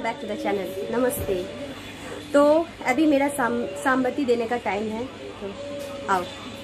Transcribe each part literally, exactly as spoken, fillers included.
Back to the channel. नमस्ते। तो अभी मेरा साम सामबती देने का टाइम है, तो आओ।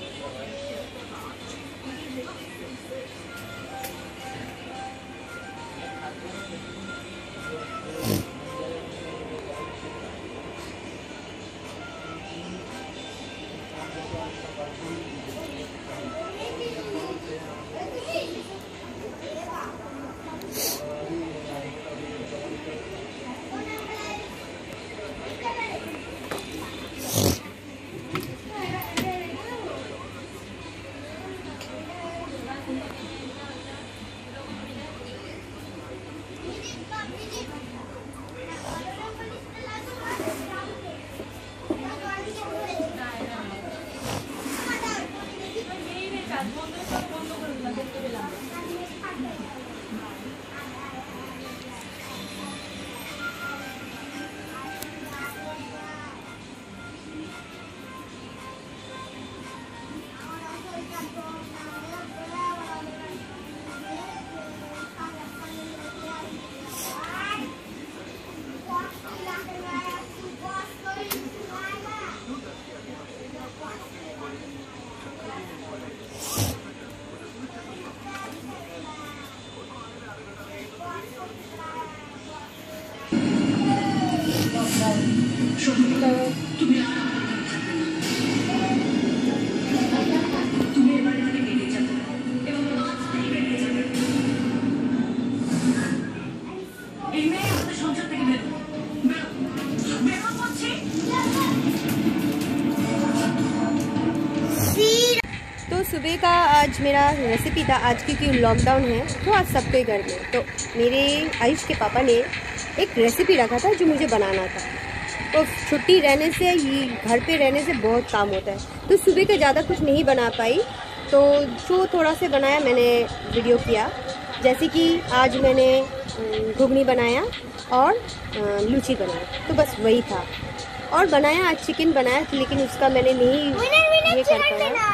तो सुबह का आज मेरा रेसिपी था, आज क्योंकि लॉकडाउन है तो आज सबके घर में, तो मेरे आयुष के पापा ने एक रेसिपी रखा था जो मुझे बनाना था। तो छुट्टी रहने से, ये घर पे रहने से बहुत काम होता है, तो सुबह का ज़्यादा कुछ नहीं बना पाई, तो जो थोड़ा से बनाया मैंने वीडियो किया। जैसे कि आज मैंने घुगनी बनाया और लूची बनाया, तो बस वही था। और बनाया आज चिकन बनाया, लेकिन उसका मैंने नहीं ये कर पाया।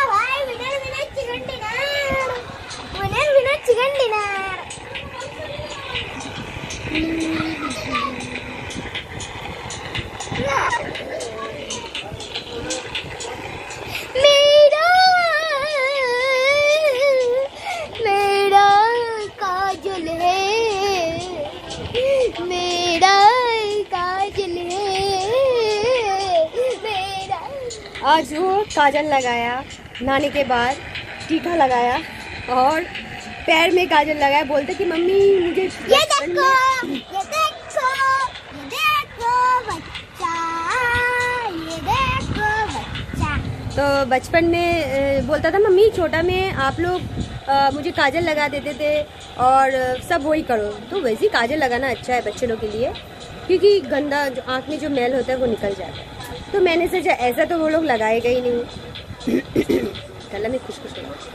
चिकन डिनर मेरा मेरा काजल है, मेरा काजल है मेरा। आज वो काजल लगाया, नहाने के बाद टीका लगाया और पैर में काजल लगाया। बोलते कि मम्मी मुझे ये देखो, ये देखो, ये देखो बच्चा, ये देखो बच्चा। तो बचपन में बोलता था मम्मी छोटा में आप लोग मुझे काजल लगा देते थे और सब वही करो। तो वैसे ही काजल लगाना अच्छा है बच्चे लोग के लिए, क्योंकि गंदा जो आँख में जो मैल होता है वो निकल जाता है। तो मैंने सोचा ऐसा तो वो लोग लगाएगा ही नहीं। गला में खुश खुश लगा।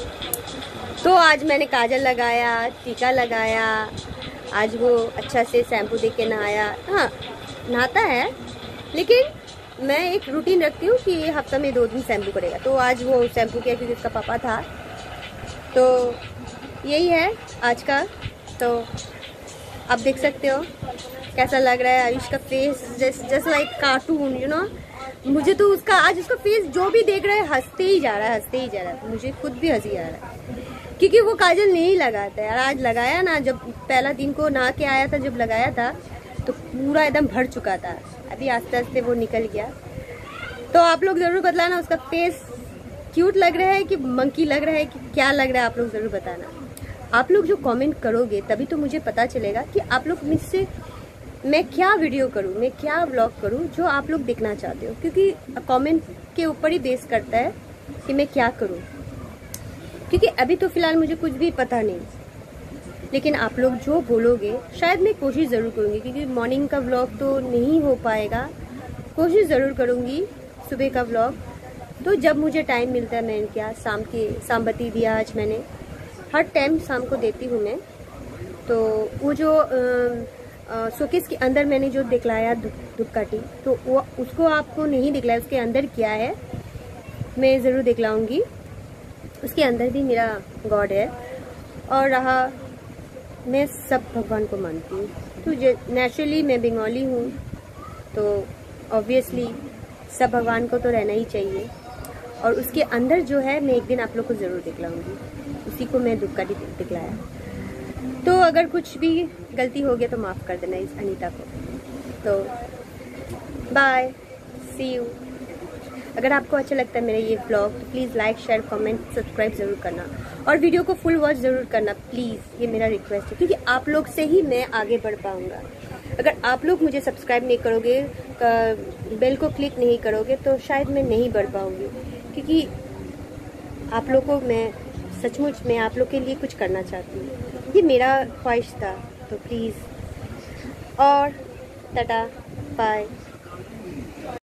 तो आज मैंने काजल लगाया, टीका लगाया। आज वो अच्छा से शैम्पू दे के नहाया। हाँ, नहाता है, लेकिन मैं एक रूटीन रखती हूँ कि हफ्ता में दो दिन शैम्पू करेगा। तो आज वो शैम्पू किया क्योंकि उसका पापा था। तो यही है आज का। तो आप देख सकते हो कैसा लग रहा है आयुष का face, just just like cartoon, you know. मुझे तो उसका आज उसका फेस जो भी देख रहा है हंसते ही जा रहा है, हंसते ही जा रहा है। मुझे खुद भी हंसी आ रहा है, क्योंकि वो काजल नहीं लगाता है। और आज लगाया ना, जब पहला दिन को नहा के आया था, जब लगाया था तो पूरा एकदम भर चुका था। अभी आस्ते आस्ते वो निकल गया। तो आप लोग ज़रूर बतलाना उसका फेस क्यूट लग रहा है कि मंकी लग रहा है कि क्या लग रहा है, आप लोग ज़रूर बताना। आप लोग जो कमेंट करोगे तभी तो मुझे पता चलेगा कि आप लोग मुझसे मैं क्या वीडियो करूं, मैं क्या व्लॉग करूं जो आप लोग देखना चाहते हो, क्योंकि कमेंट के ऊपर ही बेस करता है कि मैं क्या करूं। क्योंकि अभी तो फिलहाल मुझे कुछ भी पता नहीं, लेकिन आप लोग जो बोलोगे शायद मैं कोशिश ज़रूर करूंगी, क्योंकि मॉर्निंग का व्लॉग तो नहीं हो पाएगा। कोशिश ज़रूर करूंगी सुबह का व्लॉग। तो जब मुझे टाइम मिलता है मैं क्या शाम की सामबती दिया आज मैंने, हर टाइम शाम को देती हूँ मैं। तो वो जो शोकेस के अंदर मैंने जो दिखलाया धूपकाठी, तो वो उसको आपको नहीं दिखलाया, उसके अंदर क्या है मैं ज़रूर दिखलाऊंगी। उसके अंदर भी मेरा गॉड है। और रहा, मैं सब भगवान को मानती हूँ, तो नेचुरली मैं बंगाली हूँ, तो ऑब्वियसली सब भगवान को तो रहना ही चाहिए, और उसके अंदर जो है मैं एक दिन आप लोग को ज़रूर दिखलाऊंगी, उसी को मैं दुख का दिखलाया। तो अगर कुछ भी गलती हो गया तो माफ़ कर देना इस अनीता को। तो बाय, सी यू। अगर आपको अच्छा लगता है मेरा ये व्लॉग तो please like share comment subscribe ज़रूर करना, और वीडियो को फुल वॉच ज़रूर करना प्लीज़, ये मेरा रिक्वेस्ट है, क्योंकि आप लोग से ही मैं आगे बढ़ पाऊँगा। अगर आप लोग मुझे सब्सक्राइब नहीं करोगे, बेल को क्लिक नहीं करोगे, तो शायद मैं नहीं बढ़ पाऊँगी, क्योंकि आप लोग को मैं सचमुच मैं आप लोग के लिए कुछ करना चाहती हूँ, ये मेरा ख्वाहिश था। तो प्लीज़, और टाटा बाय।